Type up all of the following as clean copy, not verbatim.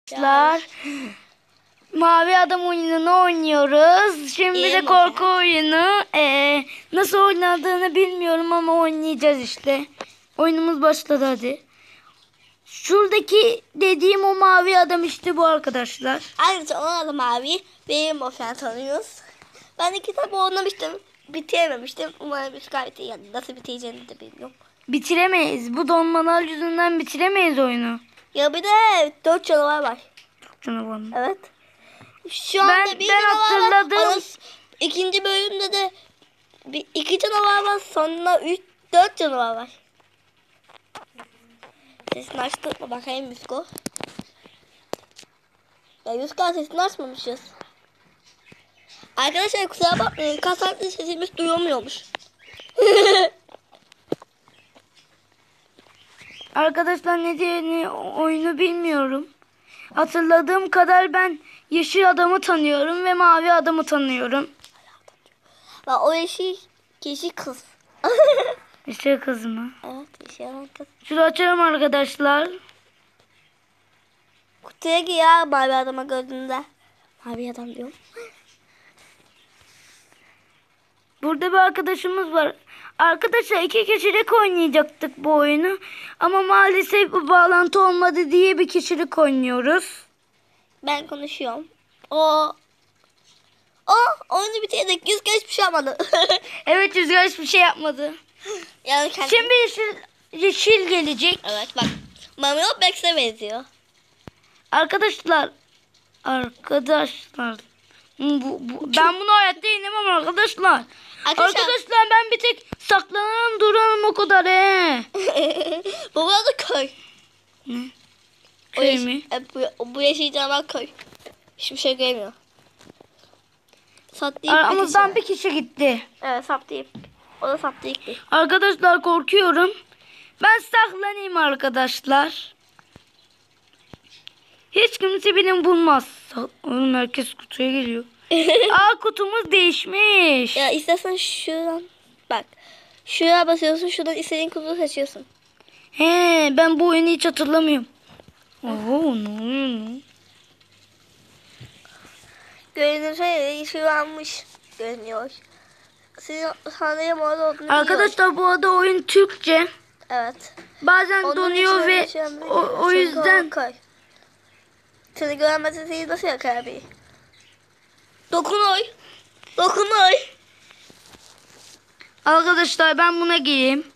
Arkadaşlar, Mavi Adam oyununu oynuyoruz. Şimdi de korku oyunu. Nasıl oynadığını bilmiyorum ama oynayacağız işte. Oyunumuz başladı hadi. Şuradaki dediğim o mavi adam işte bu arkadaşlar. Ayrıca onun adı Mavi. Benim boşan tanıyoruz. Ben de kitabı oynamıştım. Bitirememiştim. Umarım üst gayet iyi. Yani nasıl bitireceğini de bilmiyorum. Bitiremeyiz. Bu donmalar yüzünden bitiremeyiz oyunu. Ya bir de 4 canavar var. Canavar mı? Evet. Şu anda bir canavar hatırladım. var. İkinci bölümde de 2 canavar var. Sonra 4 canavar var. Sesini açtık mı bakayım Yusko. Ya Yusko sesini açmamışız. Arkadaşlar kusura bakmayın. Kasartlı sesimiz duyulmuyormuş. Arkadaşlar ne diyeni oyunu bilmiyorum. Hatırladığım kadar ben yeşil adamı tanıyorum ve mavi adamı tanıyorum. Ve o yeşil kişi kız. Yeşil kız mı? Evet yeşil kız. Şunu açalım arkadaşlar. Kutuya gir ya mavi adama gördüğünde. Mavi adam diyorum. Burada bir arkadaşımız var. Arkadaşlar 2 kişilik oynayacaktık bu oyunu. Ama maalesef bu bağlantı olmadı diye bir kişilik oynuyoruz. Ben konuşuyorum. Oyunu bitirdik. Yüz hiçbir şey yapmadı. Evet Rüzgar hiçbir şey yapmadı. Yani Şimdi yeşil gelecek. Evet bak. Mario Bax'e benziyor. Arkadaşlar. Ben bunu hayatta inemem arkadaşlar. Arkadaşlar ben bir tek saklanırım durarım o kadar Bu da köy. Ne? Köy mü? Bu yeşil canavar köy. Hiçbir şey göremiyor. Aramızdan bir kişi gitti. Evet saptayım. O da saptayık. Arkadaşlar korkuyorum. Ben saklanayım arkadaşlar. Hiç kimse beni bulmaz. Oğlum herkes kutuya geliyor. Kutumuz değişmiş. Ya istersen şuradan bak. Şuraya basıyorsun. Şuradan istediğin kutuyu seçiyorsun. Ben bu oyunu hiç hatırlamıyorum. Oo, ne oluyor? Görünürse yeşil almış. Görünüyor. Sizin sanırım orada olduğunu arkadaşlar bu arada oyun Türkçe. Evet. Bazen onun donuyor ve o yüzden. Seni göremezse seni nasıl yakar abi? Dokunoy. Dokunoy. Arkadaşlar ben buna gireyim.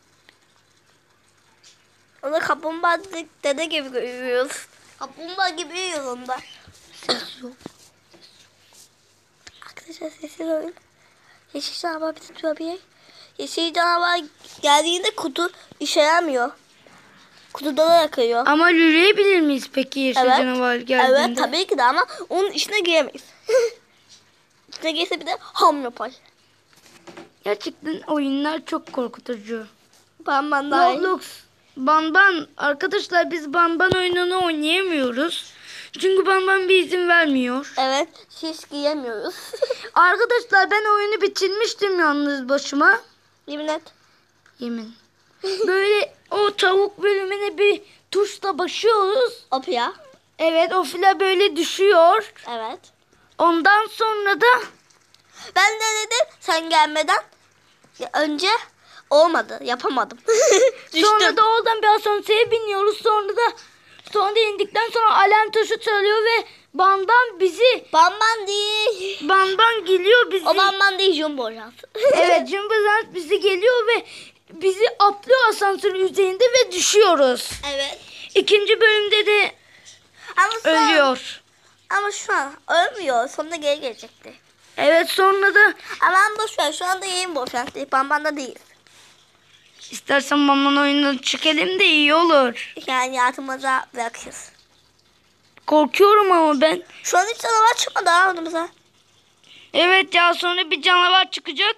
Onu kaplumbağa dede gibi görüyoruz. Kaplumbağa gibi yürüyoruz onda. Ses yok. Arkadaşlar sessiz olun. Yeşil canavar bizi tutabilir. Yeşil canavar geldiğinde kutu işe yaramıyor. Kutuda da yakıyor. Ama yürüyebilir miyiz peki yeşil canavar geldiğinde? Evet tabii ki de ama onun içine giremeyiz. İçine girse bir de ham yapar. Gerçekten oyunlar çok korkutucu. Banban daha iyi. Roblox, Banban. Arkadaşlar biz Banban oyununu oynayamıyoruz. Çünkü Banban bir izin vermiyor. Evet hiç giyemiyoruz. Arkadaşlar ben oyunu bitirmiştim yalnız başıma. Yemin et. Yemin. Böyle o tavuk bölümüne bir tuşla basıyoruz. Opya. Evet o fila böyle düşüyor. Evet. Ondan sonra da Ben de dedim sen gelmeden önce olmadı yapamadım. sonra da oradan bir asansöre biniyoruz. Sonra indikten sonra alarm tuşu çalıyor ve Banban bizi Banban değil. Banban geliyor bizi. O banban değil Jumbo Jans. Evet Jumbo Jans bizi geliyor ve bizi atlıyor asansörün üzerinde ve düşüyoruz. Evet. İkinci bölümde de ölüyor. Ama şu an ölmüyor. Sonunda geri gelecekti. Evet sonra da Aman boşver. Şu anda yayın boşver. Banban'da değil. İstersen Banban oyundan çıkalım da iyi olur. Yani hayatımıza bırakırız. Korkuyorum ama ben. Şu an hiç canavar çıkmadı ha önümüze. Evet ya sonra bir canavar çıkacak.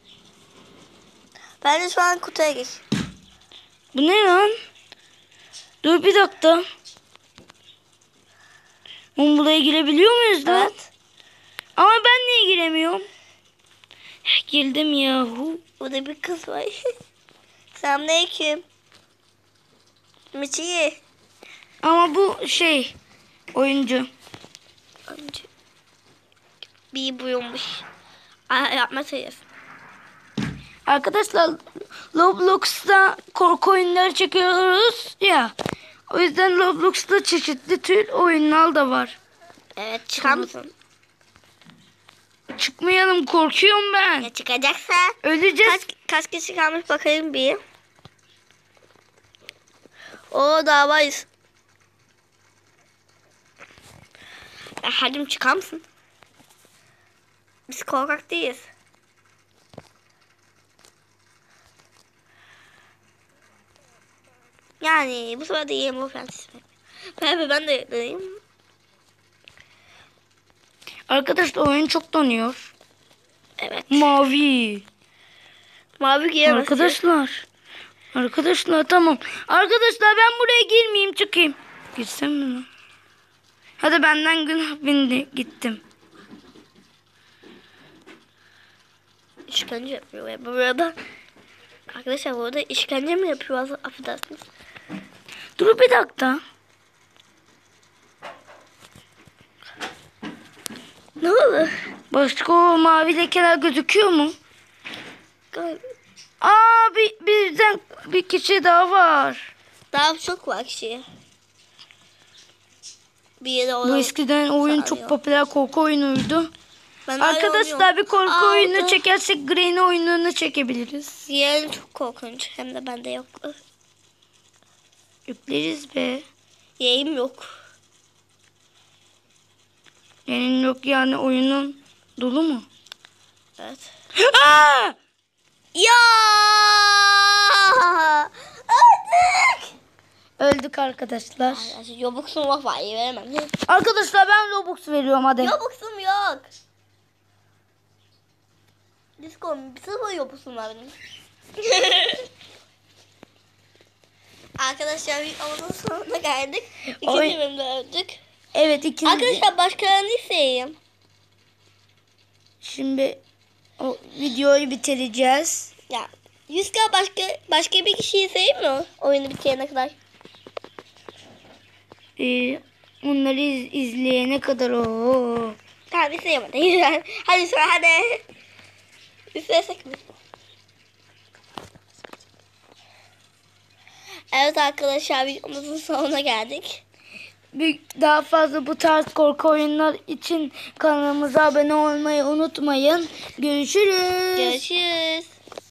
Bence şu an kutuya geç. Bu ne lan? Dur bir dakika. Buraya girebiliyor muyuz lan? Evet. Ama ben niye giremiyorum? Girdim yahu. Burada bir kız var. Selamünaleyküm. Miçi. Ama bu Oyuncu. Önce bir buyurmuş. Yapma sayıyorsun. Arkadaşlar Roblox'ta korku oyunları çekiyoruz ya. O yüzden Roblox'ta çeşitli tür oyunlar da var. Evet, çıkar mısın? Çıkmayalım, korkuyorum ben. Ya çıkacaksa. Öleceğiz. Kaç kişi kalmış bakayım bir. O daha varız. Ya hadi çıkar mısın? Biz korkak değiliz. Yani bu sefer de yiyeyim o Francis. Ben de deneyim. Arkadaşlar oyun çok donuyor. Evet. Mavi. Mavi giyemezsin. Arkadaşlar tamam. Arkadaşlar ben buraya girmeyeyim, çıkayım. Girsem mi lan? Hadi benden günah bindi, gittim. İşkence yapıyor. Bu arada arkadaşlar burada işkence mi yapıyor? Affedersiniz. Dur bir dakika. Ne olur? Başka o mavi lekeler gözüküyor mu? Aa, bizden bir kişi daha var. Daha çok var kişi. Bir yere Bu eskiden oyun çok popüler korku oyunuydu. Arkadaşlar bir korku oyunu çekersek Granny oyununu çekebiliriz. Diğeri çok korkunç. Hem de bende yok. Yükleriz be. Yayım yok. Senin yok yani, oyunun dolu mu? Evet. Aa! Ya! Öldük! Öldük arkadaşlar. Robux'um var. Veremem. Arkadaşlar ben Robux veriyorum hadi. Robux'um yok. Disco bir sıfır Robux'um var benim. Arkadaşlar bir avanın sonuna geldik. İkinci bölümde öldük. Evet, ikinci. Arkadaşlar başkalarını isteyeyim. Şimdi o videoyu bitireceğiz. Ya 100K başka bir kişiyi isteyeyim mi? Oyunu bitirene kadar. Onları izleyene kadar o. Tamam isteyeyim hadi. Hadi sonra hadi. İstesek mi? Evet arkadaşlar videomuzun sonuna geldik. Daha fazla bu tarz korku oyunlar için kanalımıza abone olmayı unutmayın. Görüşürüz. Görüşürüz.